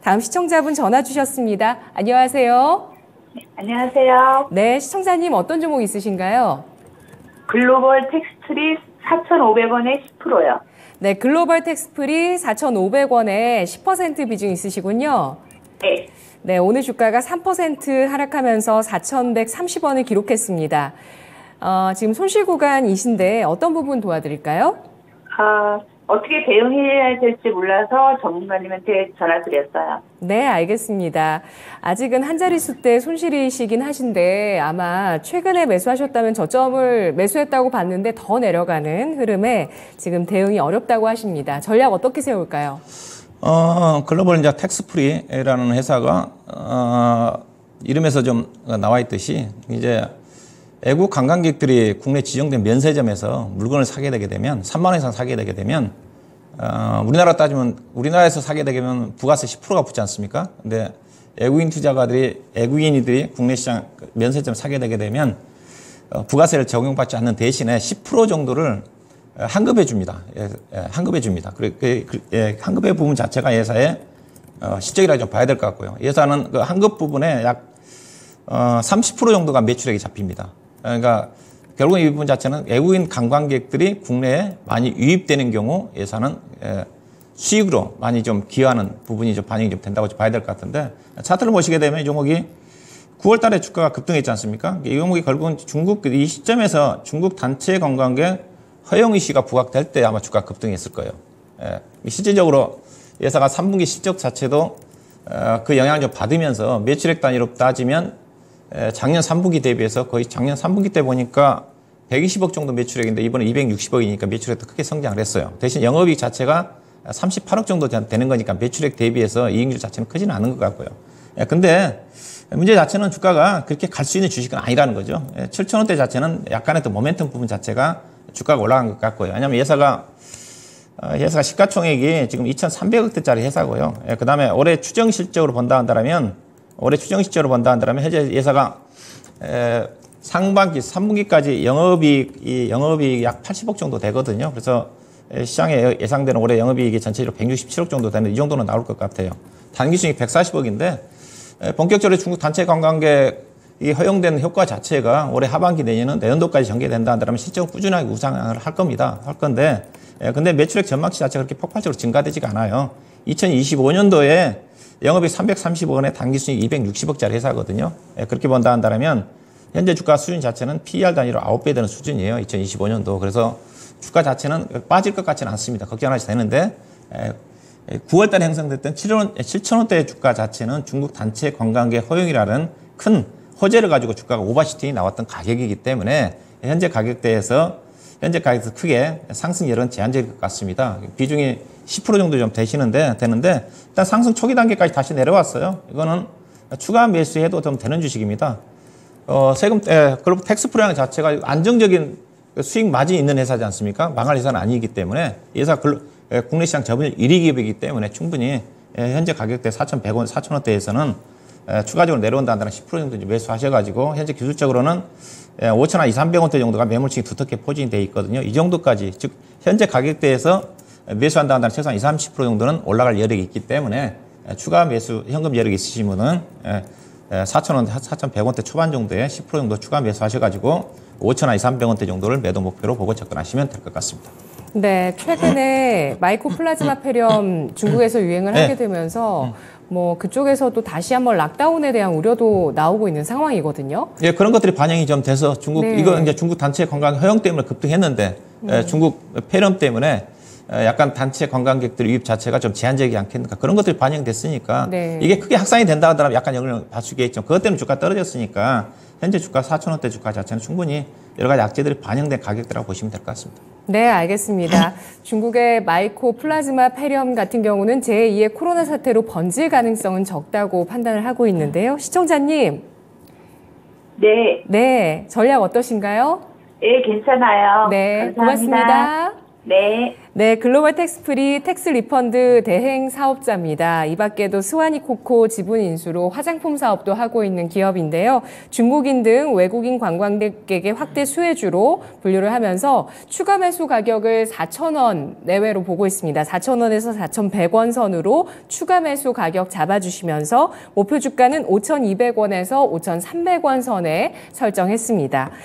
다음 시청자분 전화 주셨습니다. 안녕하세요. 안녕하세요. 네, 시청자님 어떤 종목 있으신가요? 글로벌 텍스트리 4,500원에 10%요. 네, 글로벌 텍스프리 4,500원에 10% 비중 있으시군요. 네. 네, 오늘 주가가 3% 하락하면서 4,130원을 기록했습니다. 지금 손실 구간이신데 어떤 부분 도와드릴까요? 어떻게 대응해야 될지 몰라서 전문가님한테 전화드렸어요. 네, 알겠습니다. 아직은 한 자릿수대 손실이시긴 하신데 아마 최근에 매수하셨다면 저점을 매수했다고 봤는데 더 내려가는 흐름에 지금 대응이 어렵다고 하십니다. 전략 어떻게 세울까요? 글로벌 이제 텍스프리라는 회사가 이름에서 좀 나와 있듯이 이제 외국 관광객들이 국내 지정된 면세점에서 물건을 사게 되게 되면 3만 원 이상 사게 되게 되면 우리나라 따지면 우리나라에서 사게 되면 부가세 10%가 붙지 않습니까? 근데 외국인들이 국내 시장 면세점 사게 되게 되면 부가세를 적용받지 않는 대신에 10% 정도를 환급해 줍니다. 환급해 줍니다. 환급의 부분 자체가 예사의 실적이라 좀 봐야 될 것 같고요. 예사는 그 환급 부분에 약 30% 정도가 매출액이 잡힙니다. 그러니까 결국 이 부분 자체는 외국인 관광객들이 국내에 많이 유입되는 경우 예산은 수익으로 많이 좀 기여하는 부분이 좀 반영이 좀 된다고 봐야 될 것 같은데, 차트를 보시게 되면 이 종목이 9월 달에 주가가 급등했지 않습니까? 이 종목이 결국은 이 시점에서 중국 단체 관광객 허용 이슈가 부각될 때 아마 주가 급등했을 거예요. 실질적으로 예사가 3분기 실적 자체도 그 영향을 좀 받으면서 매출액 단위로 따지면 작년 3분기 대비해서 거의 작년 3분기 때 보니까 120억 정도 매출액인데 이번에 260억이니까 매출액도 크게 성장을 했어요. 대신 영업이익 자체가 38억 정도 되는 거니까 매출액 대비해서 이익률 자체는 크지는 않은 것 같고요. 근데 문제 자체는 주가가 그렇게 갈 수 있는 주식은 아니라는 거죠. 7,000원대 자체는 약간의 또 모멘텀 부분 자체가 주가가 올라간 것 같고요. 왜냐하면 회사가 시가총액이 지금 2,300억대짜리 회사고요. 그 다음에 올해 추정 실적으로 본다 한다면 현재 회사가 상반기 3분기까지 영업이익 약 80억 정도 되거든요. 그래서 시장에 예상되는 올해 영업이익이 전체적으로 167억 정도 되는 이 정도는 나올 것 같아요. 단기 수익 140억인데 본격적으로 중국 단체 관광객이 허용된 효과 자체가 올해 하반기 내년도까지 전개된다 한다면 실적은 꾸준하게 우상향을 할 건데 근데 매출액 전망치 자체가 그렇게 폭발적으로 증가되지가 않아요. 2025년도에 영업이익 330억 원에 단기 수익 260억짜리 회사거든요. 그렇게 본다 한다면 현재 주가 수준 자체는 PER 단위로 9배 되는 수준이에요. 2025년도. 그래서 주가 자체는 빠질 것 같지는 않습니다. 걱정하셔도 되는데 9월 달에 형성됐던 7,000원대 주가 자체는 중국 단체 관광객 허용이라는 큰 호재를 가지고 주가가 오버슈팅이 나왔던 가격이기 때문에 현재 가격대에서 크게 상승 여력은 제한적일 것 같습니다. 비중이 10% 정도 좀 되는데 일단 상승 초기 단계까지 다시 내려왔어요. 이거는 추가 매수해도 좀 되는 주식입니다. 그리고 텍스프리라는 자체가 안정적인 수익 마진이 있는 회사지 않습니까? 망할 회사는 아니기 때문에 국내 시장 점유율 1위 기업이기 때문에 충분히 현재 가격대 4,100원, 4,000원대에서는 추가적으로 내려온다 한다는 10% 정도 매수하셔가지고 현재 기술적으로는 5,000원, 2,300원대 정도가 매물층이 두텁게 포진이 되어 있거든요. 이 정도까지 즉 현재 가격대에서 매수한다 한다는 최소한 20, 30% 정도는 올라갈 여력이 있기 때문에 추가 매수 현금 여력이 있으신 분은 4,000원, 4,100원대 초반 정도에 10% 정도 추가 매수하셔가지고 5,000원, 2,300원대 정도를 매도 목표로 보고 접근하시면 될 것 같습니다. 네, 최근에 마이코플라즈마 폐렴 중국에서 유행을 하게 되면서 뭐 그쪽에서도 다시 한번 락다운에 대한 우려도 나오고 있는 상황이거든요. 예, 그런 것들이 반영이 좀 돼서 이거 이제 중국 단체 관광 허용 때문에 급등했는데 중국 폐렴 때문에 약간 단체 관광객들 유입 자체가 좀 제한적이지 않겠는가 그런 것들이 반영됐으니까 이게 크게 확산이 된다 하더라도 약간 영향을 받을 수 있겠죠. 그것 때문에 주가 떨어졌으니까 현재 주가 4,000원대 주가 자체는 충분히 여러 가지 악재들이 반영된 가격대라고 보시면 될 것 같습니다. 네, 알겠습니다. 중국의 마이코플라즈마 폐렴 같은 경우는 제2의 코로나 사태로 번질 가능성은 적다고 판단을 하고 있는데요. 시청자님. 네. 네, 전략 어떠신가요? 네, 괜찮아요. 네, 감사합니다. 고맙습니다. 네. 네, 글로벌 텍스프리 텍스 리펀드 대행 사업자입니다. 이 밖에도 스와니코코 지분 인수로 화장품 사업도 하고 있는 기업인데요. 중국인 등 외국인 관광객에게 확대 수혜주로 분류를 하면서 추가 매수 가격을 4,000원 내외로 보고 있습니다. 4,000원에서 4,100원 선으로 추가 매수 가격 잡아주시면서 목표 주가는 5,200원에서 5,300원 선에 설정했습니다.